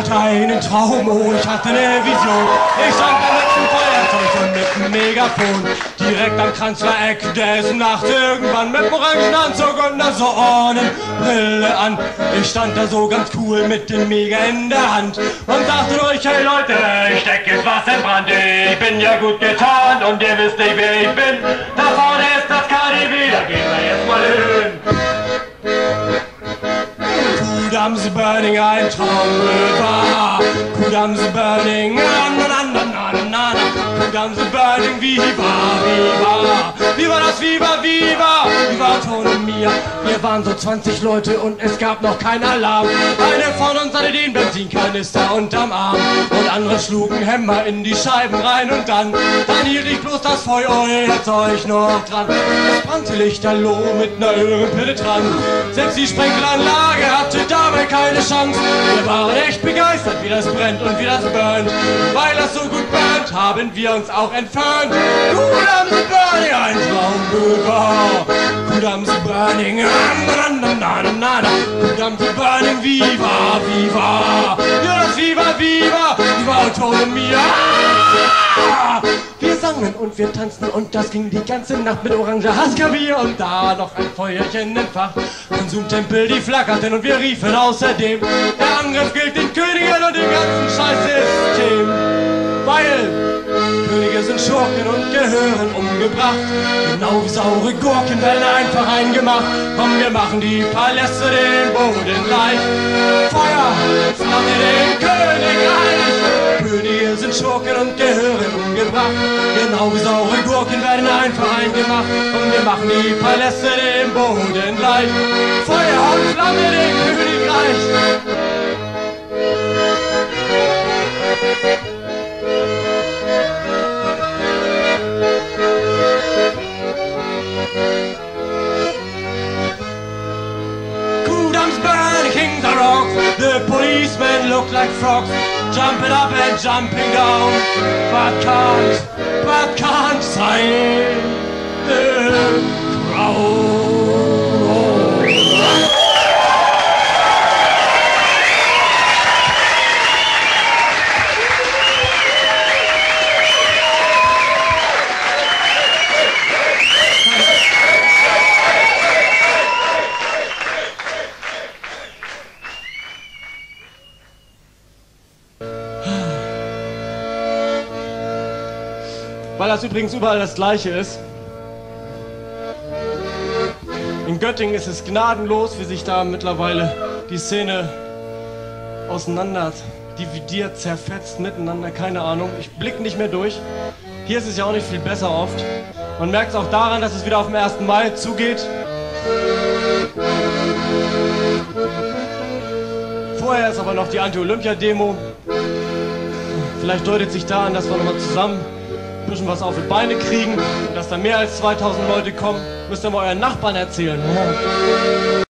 hatte einen Traum, oh, ich hatte eine Vision. Ich stand da mit dem Feuerzeug und mit dem Megafon direkt am Kanzlereck des Nachts, irgendwann mit dem orangen Anzug und einer Sonnenbrille an. Ich stand da so ganz cool mit dem Mega in der Hand und sagte ruhig, hey Leute, ich steck jetzt was in Brand. Ich bin ja gut getarnt und ihr wisst nicht, wer ich bin. Da vorne ist das KDW, da gehen wir jetzt mal hin. Kudam's burning, ein Traumbild. Kudam's burning, na na na na na na. Kudam's burning, viva, viva. Viva das Viva, viva, viva Autonomia. Wir waren so 20 Leute und es gab noch keinen Alarm. Eine von uns hatte den Benzinkanister unterm Arm und andere schlugen Hämmer in die Scheiben rein und dann hielt ich bloß das Feuerzeug noch dran. Es brannte lichterloh mit einer Ölpille dran. Selbst die Sprengelanlage hatte dabei keine Chance. Wir waren echt begeistert, wie das brennt und wie das burnt. Weil das so gut burnt, haben wir uns auch entfernt. Kudam's burning, ein Traumbild war. Kudam's burning, na na na na na na. Kudam's burning, viva, viva. Ja, das Viva, viva, viva Autonomia. Wir sangen und wir tanzten und das ging die ganze Nacht mit oranger Hasskavier und da noch ein Feuerchen entfacht. Konsumtempel, die flackerten und wir riefen außerdem, der Angriff gilt den Königen und dem ganzen Scheißsystem. Weil Könige sind Schurken und gehören umgebracht, genau wie saure Gurken werden einfach eingemacht. Komm, wir machen die Paläste den Boden leicht, Feuer, Flamme den Königreich. Könige sind Schurken und gehören umgebracht, genau wie saure Gurken werden einfach eingemacht. Und wir machen die Paläste den Boden leicht, Feuer und Flamme den Königreich. Kudam's burning, kings are rocks. The policemen look like frogs, jumping up and jumping down, but can't silence the crowd. Weil das übrigens überall das Gleiche ist. In Göttingen ist es gnadenlos, wie sich da mittlerweile die Szene auseinander dividiert, zerfetzt miteinander, keine Ahnung. Ich blicke nicht mehr durch. Hier ist es ja auch nicht viel besser oft. Man merkt es auch daran, dass es wieder auf den 1. Mai zugeht. Vorher ist aber noch die Anti-Olympia-Demo. Vielleicht deutet sich da an, dass wir nochmal zusammen ein bisschen was auf die Beine kriegen und dass da mehr als 2000 Leute kommen, müsst ihr mal euren Nachbarn erzählen.